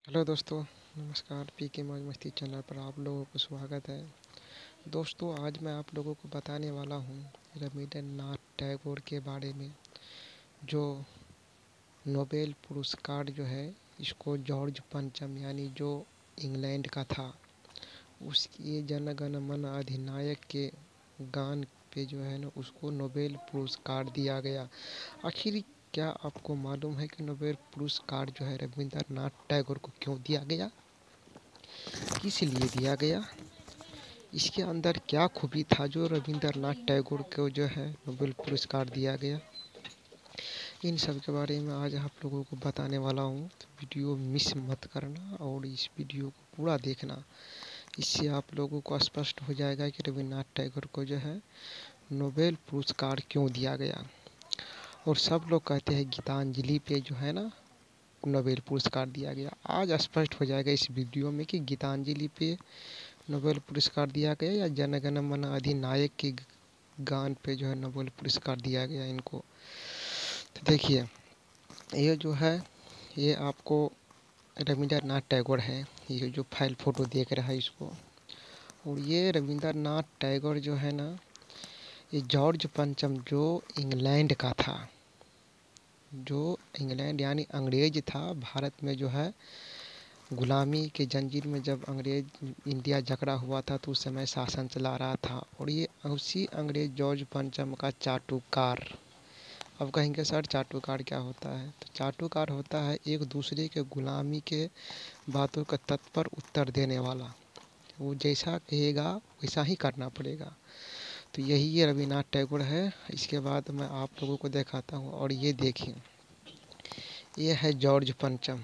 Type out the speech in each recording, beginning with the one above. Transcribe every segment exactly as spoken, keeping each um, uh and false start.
Hello दोस्तों, नमस्कार। P के मौज मस्ती चैनल पर आप लोगों को स्वागत है। दोस्तों, आज मैं आप लोगों को बताने वाला हूँ रवींद्रनाथ टैगोर के बारे में, जो नोबेल पुरस्कार जो है इसको जॉर्ज पंचम यानी जो इंग्लैंड का था, उसके जन गण मन अधिनायक के गान पे जो है ना उसको नोबेल पुरस्कार दिया गया। आखिर क्या आपको मालूम है कि नोबेल पुरस्कार जो है रवींद्रनाथ टैगोर को क्यों दिया गया, किस लिए दिया गया, इसके अंदर क्या खूबी था जो रवींद्रनाथ टैगोर को जो है नोबेल पुरस्कार दिया गया। इन सब के बारे में आज आप लोगों को बताने वाला हूँ, तो वीडियो मिस मत करना और इस वीडियो को पूरा देखना। इससे आप लोगों को स्पष्ट हो जाएगा कि रवींद्रनाथ टैगोर को जो है नोबेल पुरस्कार क्यों दिया गया। और सब लोग कहते हैं गीतांजलि पे जो है ना नोबेल पुरस्कार दिया गया। आज स्पष्ट हो जाएगा इस वीडियो में कि गीतांजलि पे नोबेल पुरस्कार दिया गया या जन गण मन अधिनायक के गान पे जो है नोबेल पुरस्कार दिया गया इनको। तो देखिए, ये जो है ये आपको रवींद्रनाथ टैगोर है, ये जो फाइल फोटो देख रहा है इसको। और ये रवींद्रनाथ टैगोर जो है ना, ये जॉर्ज पंचम जो इंग्लैंड का था, जो इंग्लैंड यानी अंग्रेज था, भारत में जो है गुलामी के जंजीर में जब अंग्रेज इंडिया जकड़ा हुआ था तो उस समय शासन चला रहा था। और ये उसी अंग्रेज जॉर्ज पंचम का चाटुकार। अब कहेंगे सर चाटुकार क्या होता है, तो चाटुकार होता है एक दूसरे के गुलामी के बातों का तत्पर उत्तर देने वाला। वो जैसा कहेगा वैसा ही करना पड़ेगा। तो यही ये रवींद्रनाथ टैगोर है। इसके बाद मैं आप लोगों को दिखाता हूँ। और ये देखिए, ये है जॉर्ज पंचम,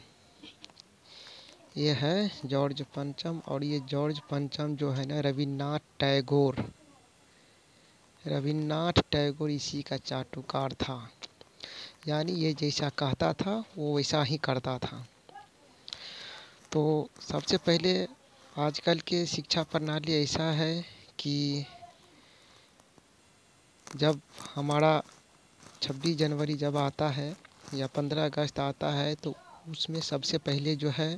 ये है जॉर्ज पंचम। और ये जॉर्ज पंचम जो है ना रवींद्रनाथ टैगोर, रवींद्रनाथ टैगोर इसी का चाटुकार था। यानी ये जैसा कहता था वो वैसा ही करता था। तो सबसे पहले आजकल के शिक्षा प्रणाली ऐसा है कि जब हमारा छब्बीस जनवरी जब आता है या पंद्रह अगस्त आता है तो उसमें सबसे पहले जो है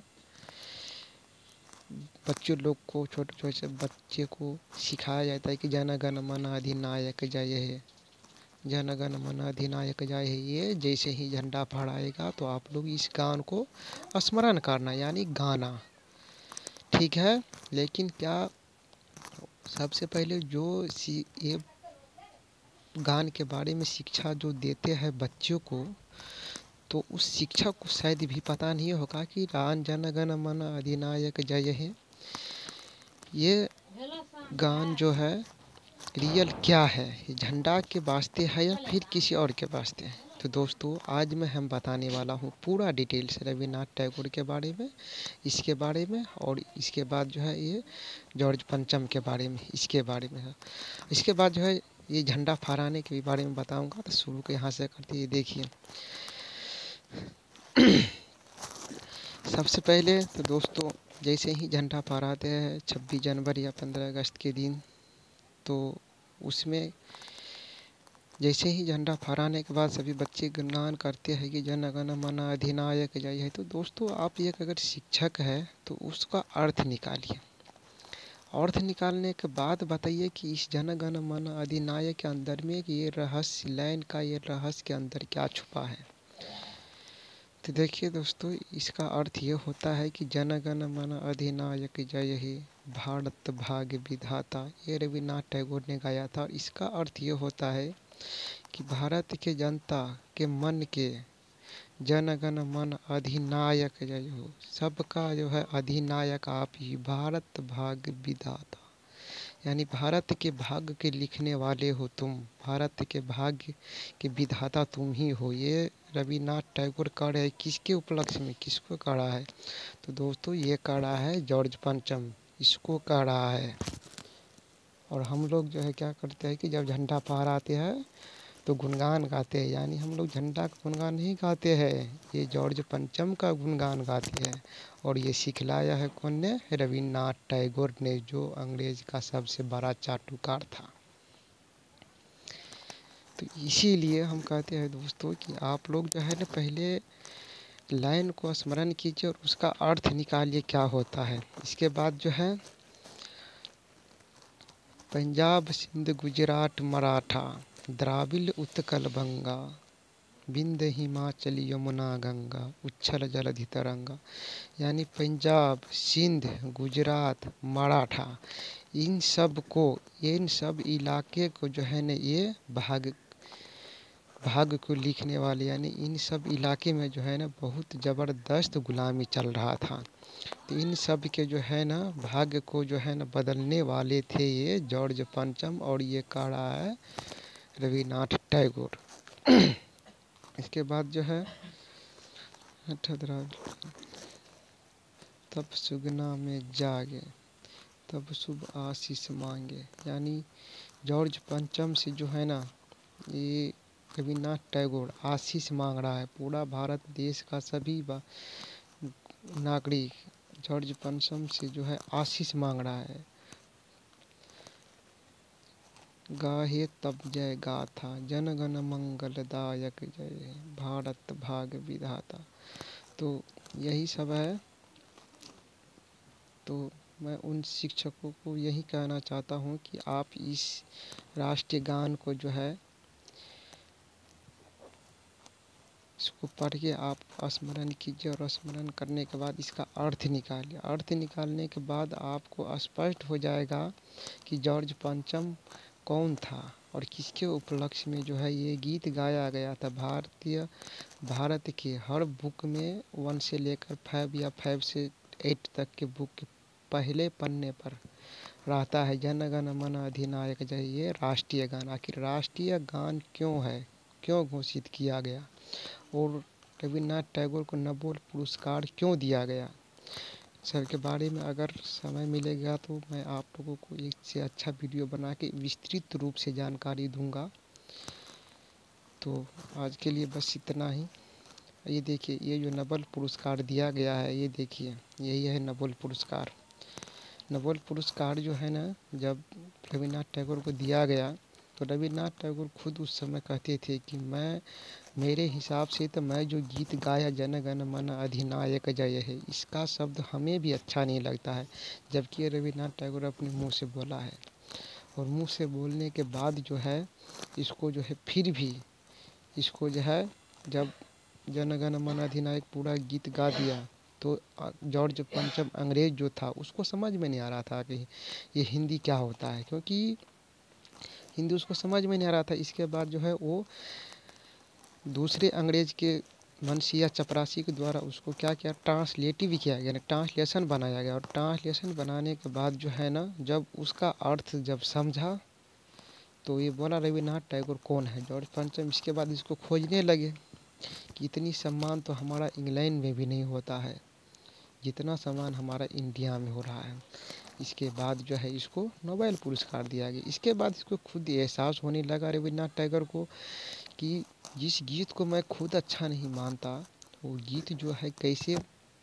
बच्चों लोग को, छोटे छोटे बच्चे को सिखाया जाता है कि जन गण मन अधिनायक जय हे, जन गण मन अधिनायक जय हे। ये जैसे ही झंडा फहराएगा तो आप लोग इस गान को स्मरण करना यानी गाना, ठीक है। लेकिन क्या सबसे पहले जो सी ये गान के बारे में शिक्षा जो देते हैं बच्चों को, तो उस शिक्षक को शायद भी पता नहीं होगा कि रान जन गण मन अधिनायक जय हे ये गान जो है रियल क्या है, ये झंडा के वास्ते है या फिर किसी और के वास्ते है। तो दोस्तों, आज मैं हम बताने वाला हूँ पूरा डिटेल से रवींद्रनाथ टैगोर के बारे में, इसके बारे में। और इसके बाद जो है ये जॉर्ज पंचम के बारे में, इसके बारे में है। इसके बाद जो है ये झंडा फहराने के भी बारे में बताऊंगा। तो शुरू के यहाँ से करते हैं। देखिए, सबसे पहले तो दोस्तों जैसे ही झंडा फहराते हैं छब्बीस जनवरी या पंद्रह अगस्त के दिन, तो उसमें जैसे ही झंडा फहराने के बाद सभी बच्चे गुणगान करते हैं कि जन गण मन अधिनायक जय है। तो दोस्तों, आप एक अगर शिक्षक है तो उसका अर्थ निकालिए। अर्थ निकालने के बाद बताइए कि इस जन गण मन अधिनायक के अंदर में ये रहस्य, लाइन का ये रहस्य के अंदर क्या छुपा है। तो देखिए दोस्तों, इसका अर्थ ये होता है कि जन गण मन अधिनायक जय हे, भारत भाग्य विधाता। ये रवींद्रनाथ टैगोर ने गाया था। और इसका अर्थ ये होता है कि भारत के जनता के मन के जन गण मन अधिनायक जय हो, सबका जो है अधिनायक आप ही, भारत भाग्य विधाता। यानी भारत के भाग्य के लिखने वाले हो तुम, भारत के भाग्य के विधाता तुम ही हो। ये रवींद्रनाथ टैगोर कह रहे हैं किसके उपलक्ष्य में, किसको कह रहा है। तो दोस्तों, ये कह रहा है जॉर्ज पंचम, इसको कह रहा है। और हम लोग जो है क्या करते हैं कि जब झंडा फहराते हैं तो गुणगान गाते हैं। यानी हम लोग झंडा का गुणगान नहीं गाते हैं, ये जॉर्ज पंचम का गुणगान गाते हैं। और ये सिखलाया है कौन ने, रवींद्रनाथ टैगोर ने, जो अंग्रेज का सबसे बड़ा चाटुकार था। तो इसीलिए हम कहते हैं दोस्तों कि आप लोग जो है ना पहले लाइन को स्मरण कीजिए और उसका अर्थ निकालिए क्या होता है। इसके बाद जो है पंजाब सिंध गुजरात मराठा द्राविड़ उत्कल बंगा विंध्य हिमाचल यमुना गंगा उच्छल जलधि तरंगा, यानी पंजाब सिंध गुजरात मराठा इन सब को इन सब इलाके को जो है ना ये भाग भाग को लिखने वाले, यानी इन सब इलाके में जो है ना बहुत ज़बरदस्त गुलामी चल रहा था। तो इन सब के जो है ना भाग्य को जो है ना बदलने वाले थे ये जॉर्ज पंचम, और ये कह रहा है रविन्द्रनाथ टैगोर। इसके बाद जो है तब सुगना में जागे तब शुभ आशीष मांगे, यानी जॉर्ज पंचम से जो है ना ये रविन्द्रनाथ टैगोर आशीष मांग रहा है। पूरा भारत देश का सभी नागरिक जॉर्ज पंचम से जो है आशीष मांग रहा है। गाहे तब जय गाथा जन गण मंगलदायक जय भारत भाग्य विधाता। तो यही सब है। तो मैं उन शिक्षकों को यही कहना चाहता हूँ कि आप इस राष्ट्रीय गान को जो है इसको पढ़ के आप स्मरण कीजिए, और स्मरण करने के बाद इसका अर्थ निकालिए। अर्थ निकालने के बाद आपको स्पष्ट हो जाएगा कि जॉर्ज पंचम कौन था और किसके उपलक्ष्य में जो है ये गीत गाया गया था। भारतीय भारत के हर बुक में वन से लेकर फाइव या फाइव से एट तक के बुक के पहले पन्ने पर रहता है जन गण मन अधिनायक जय, ये राष्ट्रीय गान। आखिर राष्ट्रीय गान क्यों है, क्यों घोषित किया गया, और रविन्द्रनाथ टैगोर को नोबेल पुरस्कार क्यों दिया गया, सब के बारे में अगर समय मिलेगा तो मैं आप लोगों को एक से अच्छा वीडियो बना के विस्तृत रूप से जानकारी दूंगा। तो आज के लिए बस इतना ही। ये देखिए, ये जो नोबेल पुरस्कार दिया गया है, ये देखिए यही है नोबेल पुरस्कार। नोबेल पुरस्कार जो है ना, जब रविन्द्रनाथ टैगोर को दिया गया तो रविन्द्रनाथ टैगोर खुद उस समय कहते थे कि मैं मेरे हिसाब से तो मैं जो गीत गाया जन गण मन अधिनायक जय है, इसका शब्द हमें भी अच्छा नहीं लगता है, जबकि रविन्द्रनाथ टैगोर अपने मुंह से बोला है। और मुंह से बोलने के बाद जो है इसको जो है फिर भी इसको जो है जब जन गण मन अधिनायक पूरा गीत गा दिया तो जॉर्ज पंचम अंग्रेज जो था उसको समझ में नहीं आ रहा था कि ये हिंदी क्या होता है, क्योंकि हिंदी उसको समझ में नहीं आ रहा था। इसके बाद जो है वो दूसरे अंग्रेज के मनसिया चपरासी के द्वारा उसको क्या किया, ट्रांसलेटिव किया गया, ट्रांसलेशन बनाया गया। और ट्रांसलेशन बनाने के बाद जो है ना, जब उसका अर्थ जब समझा तो ये बोला रविन्द्रनाथ टैगोर कौन है, जॉर्ज पंचम। इसके बाद इसको खोजने लगे कि इतनी सम्मान तो हमारा इंग्लैंड में भी नहीं होता है जितना सम्मान हमारा इंडिया में हो रहा है। इसके बाद जो है इसको नोबेल पुरस्कार दिया गया। इसके बाद इसको खुद एहसास होने लगा रविन्द्रनाथ टैगोर को कि जिस गीत को मैं खुद अच्छा नहीं मानता, वो गीत जो है कैसे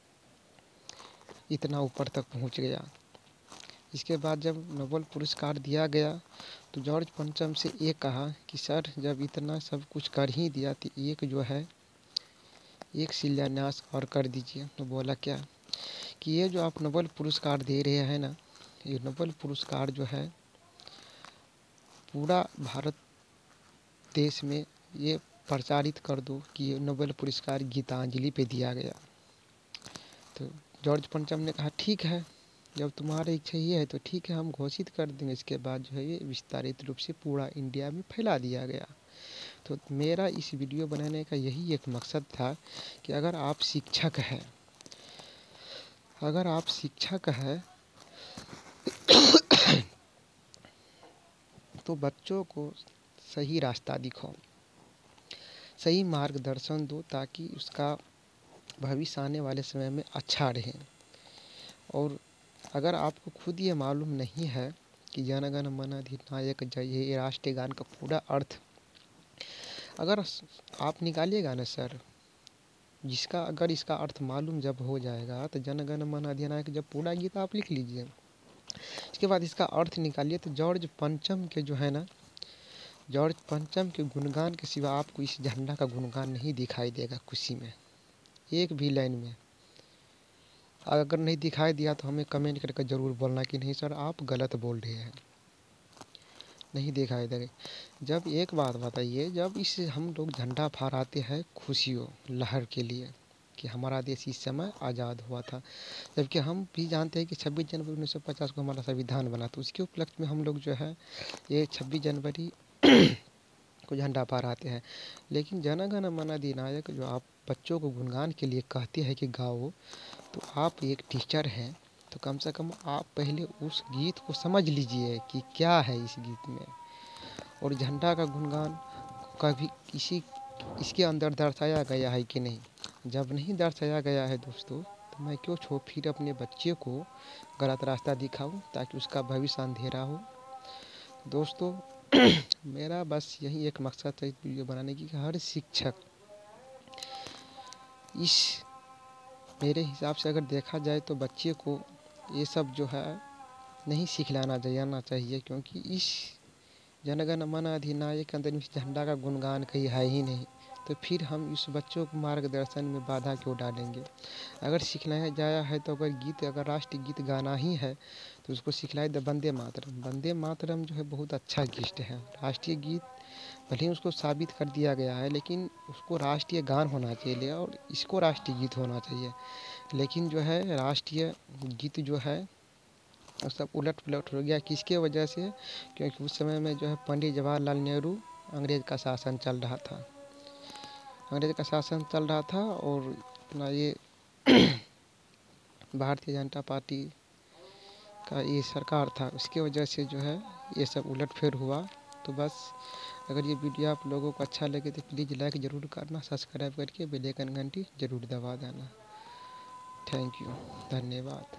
इतना ऊपर तक पहुंच गया। इसके बाद जब नोबेल पुरस्कार दिया गया तो जॉर्ज पंचम से ये कहा कि सर, जब इतना सब कुछ कर ही दिया तो एक जो है एक शिलान्यास और कर दीजिए। तो बोला क्या कि ये जो आप नोबेल पुरस्कार दे रहे हैं ना, ये नोबेल पुरस्कार जो है पूरा भारत देश में ये प्रचारित कर दो कि ये नोबेल पुरस्कार गीतांजलि पे दिया गया। तो जॉर्ज पंचम ने कहा ठीक है, जब तुम्हारी इच्छा ये है तो ठीक है, हम घोषित कर देंगे। इसके बाद जो है ये विस्तारित रूप से पूरा इंडिया में फैला दिया गया। तो मेरा इस वीडियो बनाने का यही एक मकसद था कि अगर आप शिक्षक हैं अगर आप शिक्षक हैं तो बच्चों को सही रास्ता दिखाओ, सही मार्गदर्शन दो, ताकि उसका भविष्य आने वाले समय में अच्छा रहे। और अगर आपको खुद ये मालूम नहीं है कि जन गण मन अधिनायक जय ये राष्ट्रीय गान का पूरा अर्थ अगर आप निकालिएगा ना सर, जिसका अगर इसका अर्थ मालूम जब हो जाएगा तो जन गण मन अधिनायक जब पूरा गीत आप लिख लीजिए, इसके बाद इसका अर्थ निकालिए तो जॉर्ज पंचम के जो है ना, जॉर्ज पंचम के गुणगान के सिवा आपको इस झंडा का गुणगान नहीं दिखाई देगा खुशी में। एक भी लाइन में अगर नहीं दिखाई दिया तो हमें कमेंट करके ज़रूर बोलना कि नहीं सर आप गलत बोल रहे हैं, नहीं दिखाई दे। जब एक बात बताइए, जब इस हम लोग झंडा फहराते हैं खुशियों लहर के लिए कि हमारा देश इस समय आज़ाद हुआ था, जबकि हम भी जानते हैं कि छब्बीस जनवरी उन्नीस सौ पचास को हमारा संविधान बना, तो उसके उपलक्ष्य में हम लोग जो है ये छब्बीस जनवरी को झंडा फहराते हैं। लेकिन जन गण मन अधिनायक जो आप बच्चों को गुणगान के लिए कहते हैं कि गाओ, तो आप एक टीचर हैं तो कम से कम आप पहले उस गीत को समझ लीजिए कि क्या है इस गीत में। और झंडा का गुणगान कभी किसी इसके अंदर दर्शाया गया है कि नहीं, जब नहीं दर्शाया गया है दोस्तों, तो मैं क्यों छो फिर अपने बच्चे को गलत रास्ता दिखाऊं ताकि उसका भविष्य अंधेरा हो। दोस्तों मेरा बस यही एक मकसद है इस वीडियो बनाने की कि हर शिक्षक इस मेरे हिसाब से अगर देखा जाए तो बच्चे को ये सब जो है नहीं सिखलाना जाना चाहिए, क्योंकि इस जनगण मन अधिनायक के अंदर इस झंडा का गुणगान कहीं है ही नहीं, तो फिर हम इस बच्चों को मार्गदर्शन में बाधा क्यों डालेंगे। अगर सिखलाया जाया है तो अगर गीत अगर राष्ट्रीय गीत गाना ही है तो उसको सिखलाए दे वंदे मातरम। वंदे मातरम जो है बहुत अच्छा गीत है, राष्ट्रीय गीत भले ही उसको साबित कर दिया गया है, लेकिन उसको राष्ट्रीय गान होना चाहिए और इसको राष्ट्रीय गीत होना चाहिए। लेकिन जो है राष्ट्रीय गीत जो है और सब उलट पुलट हो गया, किसके वजह से, क्योंकि उस समय में जो है पंडित जवाहरलाल नेहरू अंग्रेज़ का शासन चल रहा था, अंग्रेज़ का शासन चल रहा था और अपना ये भारतीय जनता पार्टी का ये सरकार था, उसके वजह से जो है ये सब उलटफेर हुआ। तो बस अगर ये वीडियो आप लोगों को अच्छा लगे तो प्लीज़ लाइक ज़रूर करना, सब्सक्राइब करके बेल आइकन घंटी ज़रूर दबा देना। थैंक यू, धन्यवाद।